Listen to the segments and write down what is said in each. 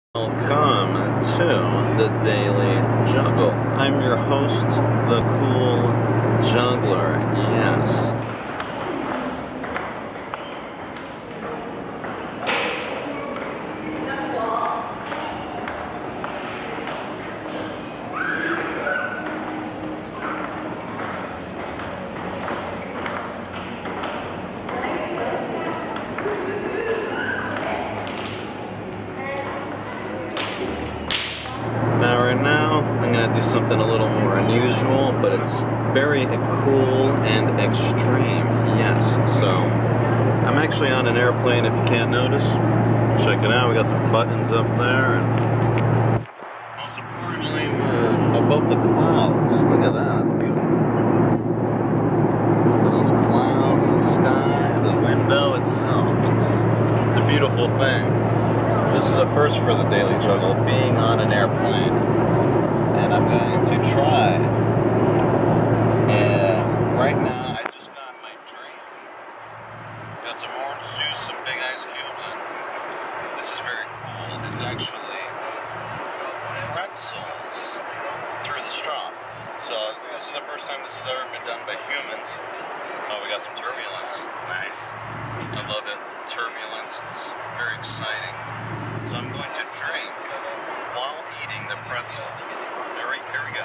Welcome to the Daily Juggle. I'm your host, the cool juggler. Yes. Now, I'm going to do something a little more unusual, but it's very cool and extreme. Yes, so I'm actually on an airplane if you can't notice. Check it out, we got some buttons up there, and most importantly, we're above the clouds. Look at that, that's beautiful. Look at those clouds, the sky, the window itself. It's a beautiful thing. This is a first for the Daily Juggle, being on an airplane. And I'm going to try. Right now, I just got my drink. Got some orange juice, some big ice cubes, and this is very cool. It's actually pretzels through the straw. So this is the first time this has ever been done by humans. Oh, we got some turbulence. Nice. I love it. Turbulence. It's very exciting. So I'm going to drink while eating the pretzel. Here we go.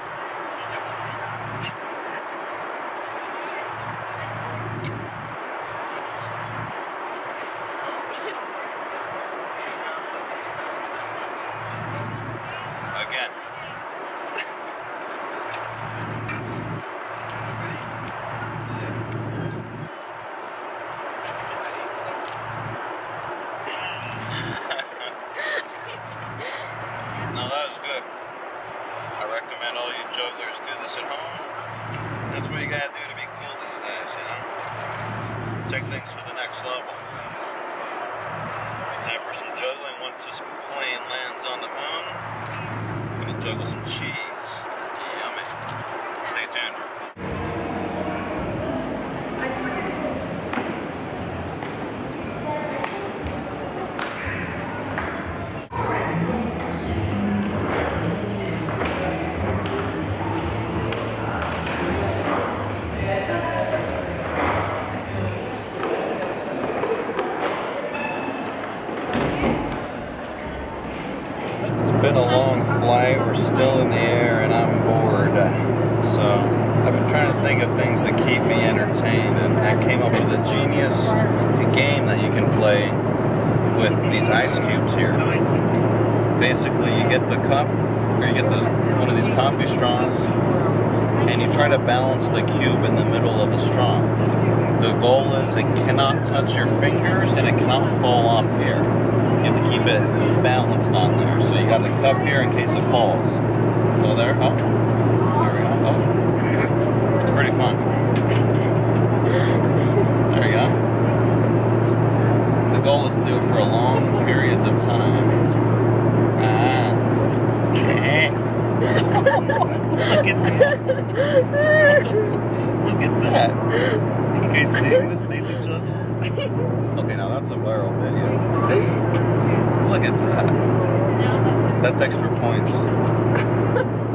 Again. Now that was good. I recommend all you jugglers do this at home. That's what you gotta do to be cool these days, you know? Take things to the next level. Time for some juggling. Once this plane lands on the moon, I'm gonna juggle some cheese. Yummy. Stay tuned. It's been a long flight, we're still in the air, and I'm bored. So I've been trying to think of things that keep me entertained, and I came up with a genius game that you can play with these ice cubes here. Basically, you get the cup, or you get one of these coffee straws, and you try to balance the cube in the middle of the straw. The goal is it cannot touch your fingers, and it cannot fall off here. You have to keep it balanced on there. So you got the cup here in case it falls. So there, oh, there we go, oh. It's pretty fun. There you go. The goal is to do it for long periods of time. Look at that. Look at that. You guys seeing this Daily Juggle? Okay, now that's a viral video. Look at that. That's extra points.